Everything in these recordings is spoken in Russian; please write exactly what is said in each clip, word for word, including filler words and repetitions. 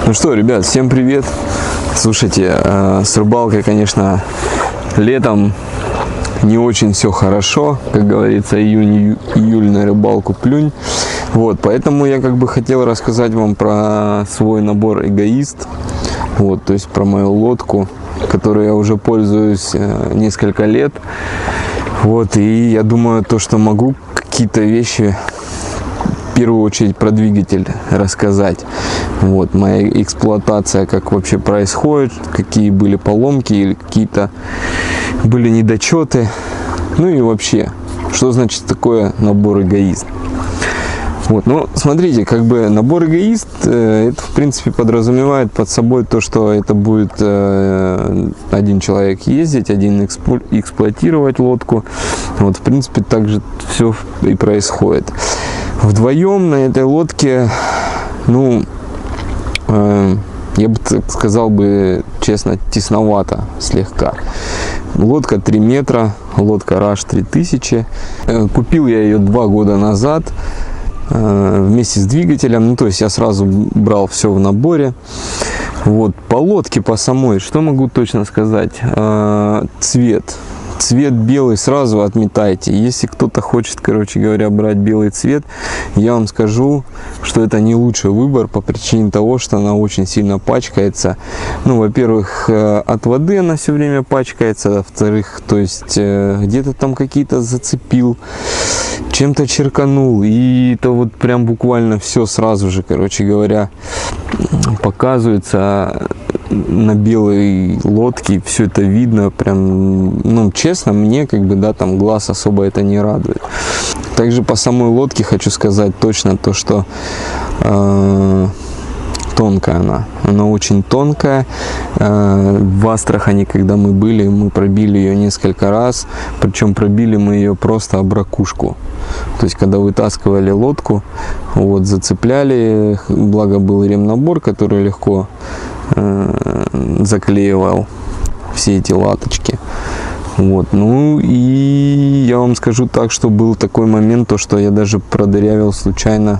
Ну что, ребят, всем привет! Слушайте, э, с рыбалкой, конечно, летом не очень все хорошо, как говорится, июнь, июль на рыбалку плюнь. Вот, поэтому я как бы хотел рассказать вам про свой набор Эгоист, вот, то есть про мою лодку, которой я уже пользуюсь э, несколько лет. Вот, и я думаю, то, что могу какие-то вещи в первую очередь про двигатель рассказать. Вот, моя эксплуатация, как вообще происходит, какие были поломки или какие-то были недочеты. Ну и вообще, что значит такое набор Эгоист. Вот, ну, смотрите, как бы набор Эгоист, э, это, в принципе, подразумевает под собой то, что это будет э, один человек ездить, один эксплу эксплуатировать лодку. Вот, в принципе, так же все и происходит. Вдвоем на этой лодке, ну, э, я бы так сказал бы, честно, тесновато слегка. Лодка три метра, лодка Раш три тысячи. Э, купил я ее два года назад. Вместе с двигателем, ну то есть я сразу брал все в наборе. Вот, по лодке, по самой, что могу точно сказать? Цвет. Цвет белый сразу отметайте. Если кто-то хочет, короче говоря, брать белый цвет, я вам скажу, что это не лучший выбор по причине того, что она очень сильно пачкается. Ну, во-первых, от воды она все время пачкается, во-вторых, то есть где-то там какие-то зацепил, чем-то черканул, и это вот прям буквально все сразу же, короче говоря, показывается на белой лодке, все это видно, прям, ну, честно, мне, как бы, да, там глаз особо это не радует. Также по самой лодке хочу сказать точно то, что э, тонкая она, она очень тонкая. Э, в Астрахани, когда мы были, мы пробили ее несколько раз, причем пробили мы ее просто об ракушку. То есть, когда вытаскивали лодку, вот, зацепляли, благо был ремнабор, который легко э, заклеивал все эти латочки. Вот, ну и я вам скажу так, что был такой момент, то, что я даже продырявил случайно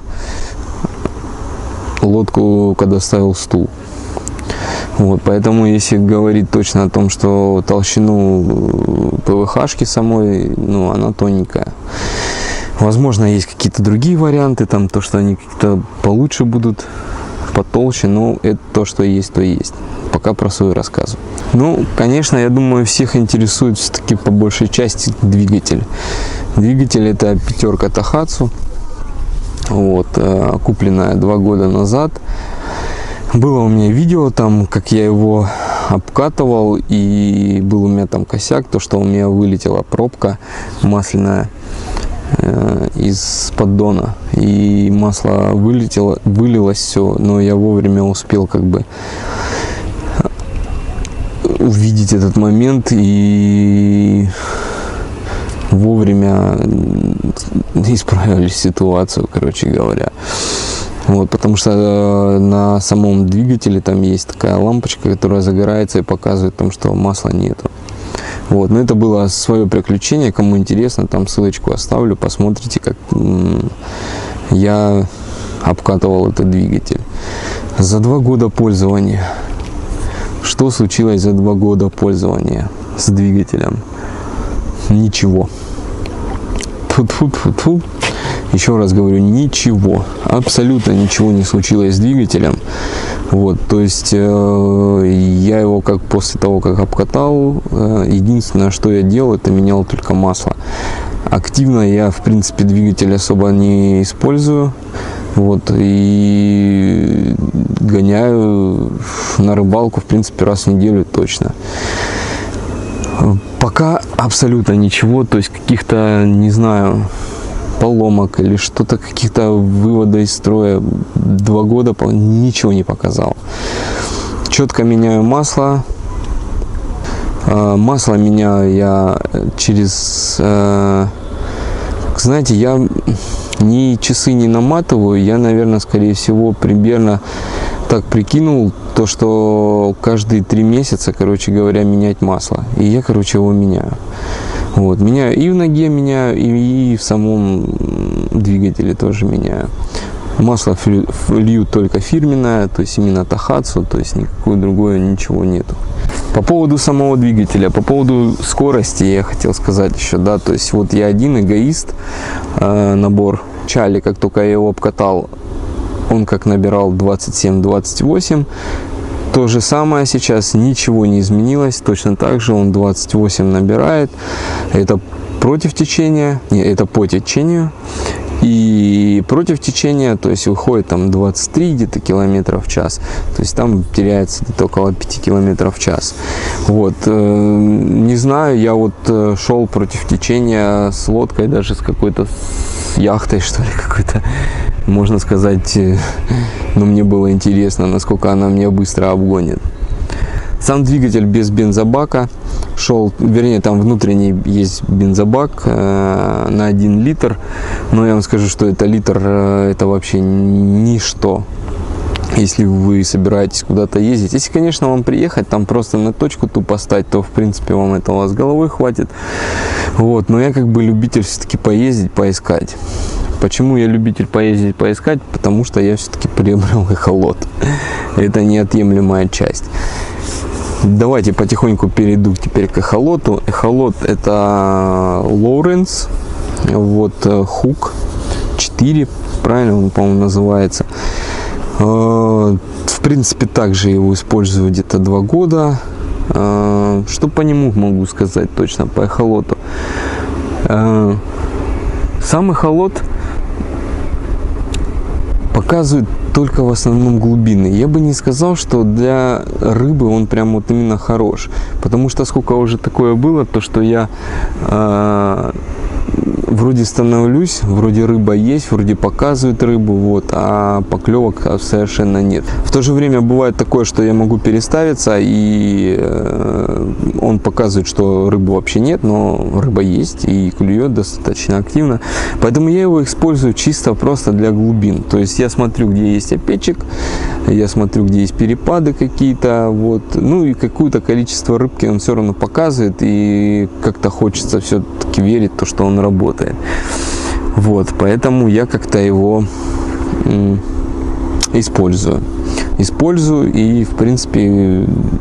лодку, когда ставил стул. Вот, поэтому, если говорить точно о том, что толщину ПВХ-шки самой, ну, она тоненькая. Возможно, есть какие-то другие варианты, там, то, что они как-то получше будут, потолще, но это то, что есть, то есть. Пока про свой рассказываю. Ну, конечно, я думаю, всех интересует все-таки по большей части двигатель. Двигатель — это пятерка Тахацу, вот, купленная два года назад. Было у меня видео там, как я его обкатывал, и был у меня там косяк, то, что у меня вылетела пробка масляная э, из поддона, и масло вылетело, вылилось все, но я вовремя успел как бы увидеть этот момент и вовремя исправили ситуацию, короче говоря. Вот, потому что на самом двигателе там есть такая лампочка, которая загорается и показывает там, что масла нету. Вот, но это было свое приключение. Кому интересно, там ссылочку оставлю, посмотрите, как я обкатывал этот двигатель. За два года пользования. Что случилось за два года пользования с двигателем? Ничего. Тьфу-тьфу-тьфу-тьфу. Еще раз говорю, ничего, абсолютно ничего не случилось с двигателем. Вот, то есть э, я его как после того, как обкатал, э, единственное, что я делал, это менял только масло. Активно я, в принципе, двигатель особо не использую. Вот, и гоняю на рыбалку, в принципе, раз в неделю точно. Пока абсолютно ничего, то есть каких-то, не знаю, поломок или что-то, каких-то вывода из строя, два года ничего не показал. Четко меняю масло. Масло меняю я через, знаете, я ни часы не наматываю, я, наверное, скорее всего, примерно так прикинул, то, что каждые три месяца, короче говоря, менять масло. И я, короче, его меняю. Вот, меняю и в ноге меняю, и, и в самом двигателе тоже меняю. Масло льют только фирменное, то есть именно Тахацу, то есть никакое другое ничего нету. По поводу самого двигателя, по поводу скорости я хотел сказать еще, да, то есть вот я один эгоист, э, набор Чали, как только я его обкатал, он как набирал двадцать семь двадцать восемь. То же самое сейчас, ничего не изменилось, точно так же он двадцать восемь набирает. Это против течения, не, это по течению. И против течения, то есть выходит там двадцать три где-то километров в час, то есть там теряется где-то около пяти километров в час. Вот, не знаю, я вот шел против течения с лодкой, даже с какой-то с яхтой, что ли, какой-то, можно сказать, но мне было интересно, насколько она меня быстро обгонит. Сам двигатель без бензобака шел, вернее, там внутренний есть бензобак э, на один литр, но я вам скажу, что это литр, э, это вообще ничто, если вы собираетесь куда-то ездить. Если, конечно, вам приехать, там просто на точку тупо стать, то, в принципе, вам этого с головой хватит. Вот, но я как бы любитель все-таки поездить, поискать. Почему я любитель поездить, поискать? Потому что я все-таки приобрел эхолот. Это неотъемлемая часть. Давайте потихоньку перейду теперь к эхолоту. Эхолот — это Lowrance, вот Hook четыре, правильно он, по-моему, называется. В принципе, также его использую где-то два года. Что по нему могу сказать точно, по эхолоту? Сам эхолот показывает только в основном глубины. Я бы не сказал, что для рыбы он прям вот именно хорош, потому что сколько уже такое было, то что я э, вроде становлюсь, вроде рыба есть, вроде показывает рыбу, вот, а поклевок совершенно нет. В то же время бывает такое, что я могу переставиться, и э, он показывает, что рыбы вообще нет, но рыба есть и клюет достаточно активно. Поэтому я его использую чисто просто для глубин. То есть я смотрю, где есть опечек, я смотрю, где есть перепады какие-то, вот, ну и какое-то количество рыбки он все равно показывает, и как-то хочется все-таки верить в то, что он работает. Вот, поэтому я как-то его м, использую. Использую и, в принципе,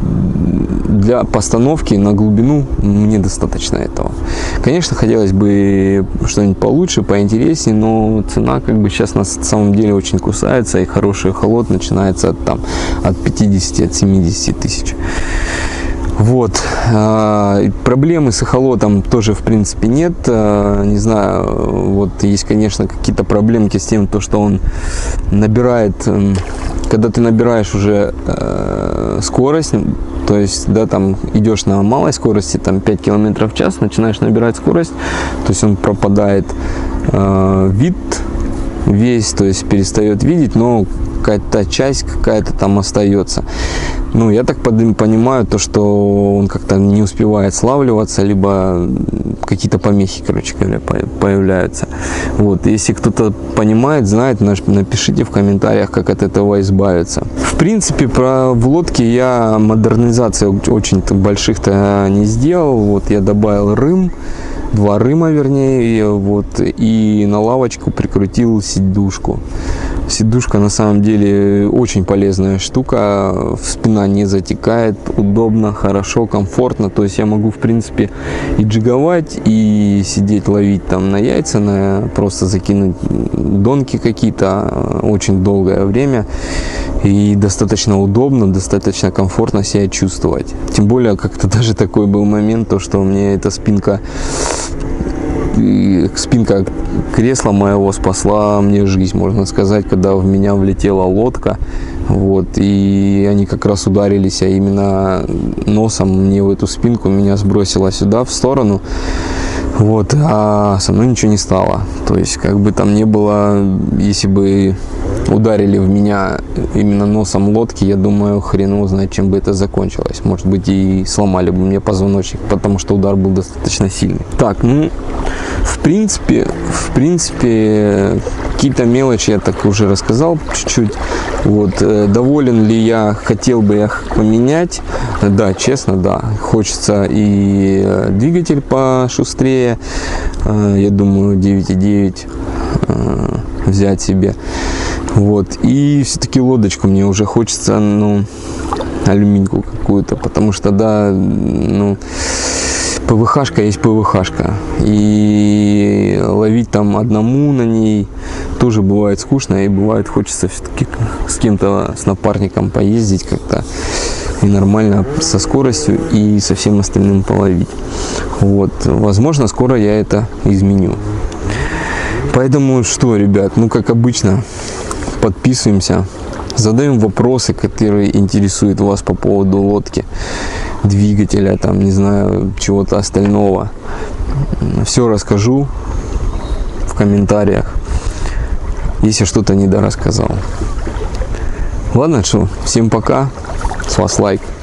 для постановки на глубину мне достаточно этого. Конечно, хотелось бы что-нибудь получше, поинтереснее, но цена как бы сейчас на самом деле очень кусается, и хороший эхолот начинается от, там, от пятидесяти, от семидесяти тысяч. Вот, проблемы с эхолотом тоже в принципе нет, не знаю, вот есть, конечно, какие-то проблемки с тем, то, что он набирает, когда ты набираешь уже скорость, то есть, да, там идешь на малой скорости, там пять километров в час, начинаешь набирать скорость, то есть он пропадает вид весь, то есть перестает видеть, но какая-то часть какая-то там остается. Ну, я так понимаю, то, что он как-то не успевает славливаться, либо какие-то помехи, короче говоря, появляются. Вот, если кто-то понимает, знает, напишите в комментариях, как от этого избавиться. В принципе, про в лодке я модернизации очень больших-то не сделал. Вот, я добавил рым, два рыма, вернее, вот, и на лавочку прикрутил сидушку. Сидушка на самом деле очень полезная штука, спина не затекает, удобно, хорошо, комфортно, то есть я могу в принципе и джиговать, и сидеть ловить там на яйца, на просто закинуть донки какие-то очень долгое время, и достаточно удобно, достаточно комфортно себя чувствовать. Тем более как-то даже такой был момент, то что мне эта спинка спинка кресла моего спасла мне жизнь, можно сказать, когда в меня влетела лодка, вот, и они как раз ударились, а именно носом мне в эту спинку, меня сбросило сюда в сторону, вот, а со мной ничего не стало, то есть как бы там не было, если бы ударили в меня именно носом лодки, я думаю, хрен его знает, чем бы это закончилось. Может быть, и сломали бы мне позвоночник, потому что удар был достаточно сильный. Так, ну, в принципе, в принципе, какие-то мелочи я так уже рассказал чуть-чуть. Вот, доволен ли я, хотел бы я поменять? Да, честно, да. Хочется и двигатель пошустрее. Я думаю, девять и девять взять себе. Вот. И все-таки лодочку мне уже хочется, ну, алюминьку какую-то, потому что, да, ну, ПВХшка есть ПВХшка. И ловить там одному на ней тоже бывает скучно, и бывает хочется все-таки с кем-то, с напарником поездить как-то и нормально со скоростью и со всем остальным половить. Вот. Возможно, скоро я это изменю. Поэтому что, ребят, ну, как обычно, подписываемся, задаем вопросы, которые интересуют вас по поводу лодки, двигателя, там, не знаю, чего-то остального. Все расскажу в комментариях, если что-то недорассказал. Ладно, что, всем пока, с вас лайк.